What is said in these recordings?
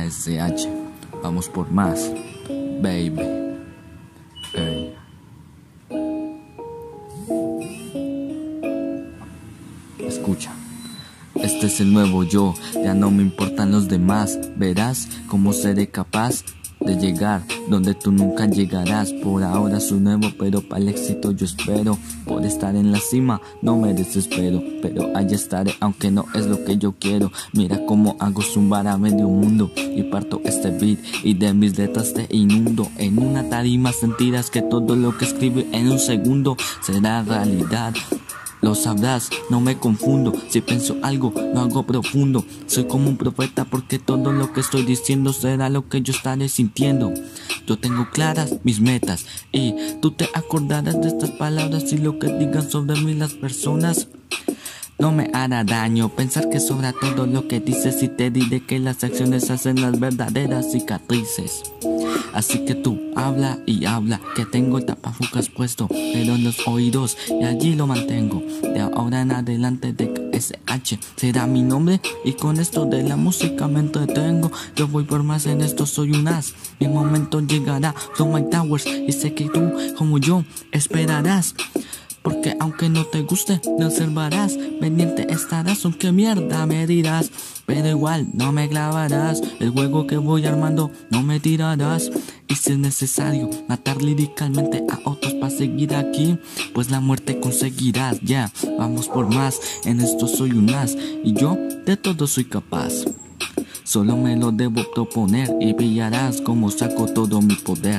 KSH, vamos por más, baby. Ey. Escucha, este es el nuevo yo, ya no me importan los demás. Verás cómo seré capaz de llegar donde tú nunca llegarás. Por ahora soy nuevo, pero para el éxito yo espero. Por estar en la cima no me desespero, pero allá estaré aunque no es lo que yo quiero. Mira cómo hago zumbar a medio mundo y parto este beat y de mis letras te inundo. En una tarima sentirás que todo lo que escribo en un segundo será realidad. Lo sabrás, no me confundo. Si pienso algo, lo hago profundo. Soy como un profeta porque todo lo que estoy diciendo será lo que yo estaré sintiendo. Yo tengo claras mis metas y tú te acordarás de estas palabras y lo que digan sobre mí las personas. No me hará daño pensar que sobra todo lo que dices y te diré que las acciones hacen las verdaderas cicatrices. Así que tú habla y habla, que tengo el tapabocas puesto, pero en los oídos y allí lo mantengo. De ahora en adelante de KSH será mi nombre y con esto de la música me entretengo. Yo voy por más, en esto soy un as. Mi momento llegará, from my towers, y sé que tú como yo esperarás. Porque aunque no te guste, lo observarás. Pendiente estarás, aunque mierda me dirás. Pero igual no me clavarás. El juego que voy armando no me tirarás. Y si es necesario matar líricamente a otros para seguir aquí, pues la muerte conseguirás. Ya, vamos por más, en esto soy un as. Y yo de todo soy capaz. Solo me lo debo proponer y pillarás como saco todo mi poder.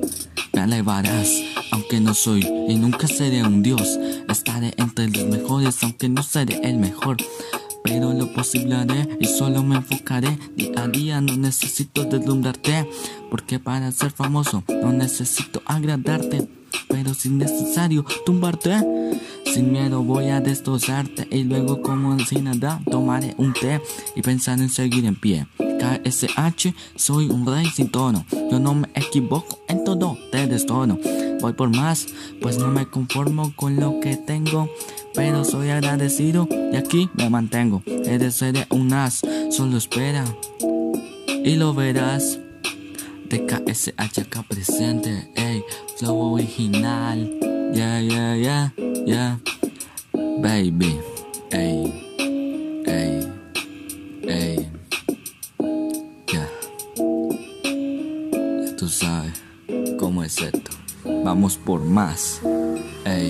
Me elevarás, aunque no soy y nunca seré un dios. Estaré entre los mejores, aunque no seré el mejor. Pero lo posible haré y solo me enfocaré. Día a día no necesito deslumbrarte, porque para ser famoso no necesito agradarte. Pero si es necesario tumbarte, sin miedo voy a destrozarte. Y luego como sin nada tomaré un té y pensar en seguir en pie. KSH, soy un rey sin tono. Yo no me equivoco, en todo te destrono. Voy por más, pues no me conformo con lo que tengo, pero soy agradecido y aquí me mantengo. Seré un as, solo espera y lo verás. De KSH acá presente, ey, flow original. Yeah, yeah, yeah, yeah, baby, ey, ey, ey. Ya tú sabes cómo es esto. Vamos por más. Ey.